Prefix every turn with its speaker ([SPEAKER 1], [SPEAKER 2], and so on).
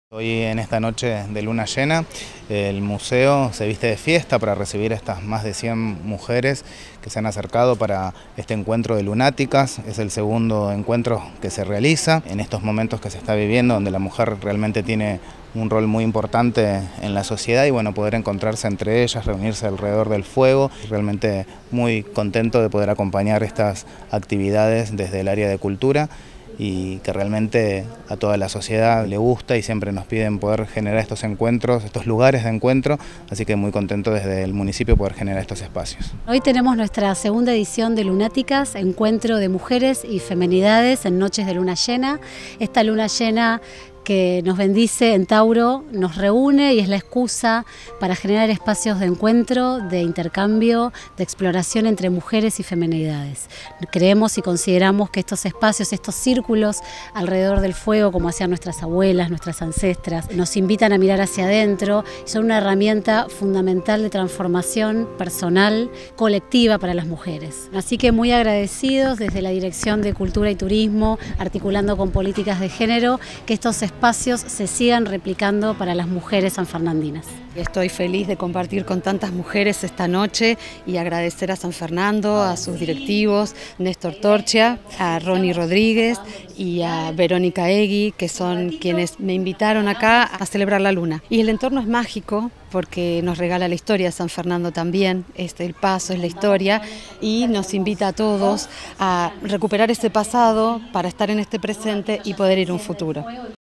[SPEAKER 1] Hoy en esta noche de luna llena, el museo se viste de fiesta para recibir a estas más de 100 mujeres que se han acercado para este encuentro de lunáticas. Es el segundo encuentro que se realiza en estos momentos que se está viviendo, donde la mujer realmente tiene un rol muy importante en la sociedad y bueno, poder encontrarse entre ellas, reunirse alrededor del fuego. Realmente muy contento de poder acompañar estas actividades desde el área de cultura y que realmente a toda la sociedad le gusta y siempre nos piden poder generar estos encuentros, estos lugares de encuentro, así que muy contento desde el municipio poder generar estos espacios.
[SPEAKER 2] Hoy tenemos nuestra segunda edición de Lunáticas, encuentro de mujeres y femenidades en noches de luna llena. Esta luna llena que nos bendice en Tauro nos reúne y es la excusa para generar espacios de encuentro, de intercambio, de exploración entre mujeres y femenidades. Creemos y consideramos que estos espacios, estos círculos alrededor del fuego, como hacían nuestras abuelas, nuestras ancestras, nos invitan a mirar hacia adentro y son una herramienta fundamental de transformación personal, colectiva para las mujeres. Así que muy agradecidos desde la Dirección de Cultura y Turismo, articulando con políticas de género, que estos espacios se sigan replicando para las mujeres sanfernandinas.
[SPEAKER 3] Estoy feliz de compartir con tantas mujeres esta noche y agradecer a San Fernando, a sus directivos, Néstor Torchia, a Ronnie Rodríguez y a Verónica Egui, que son quienes me invitaron acá a celebrar la luna. Y el entorno es mágico porque nos regala la historia de San Fernando también, el paso es la historia y nos invita a todos a recuperar ese pasado para estar en este presente y poder ir a un futuro.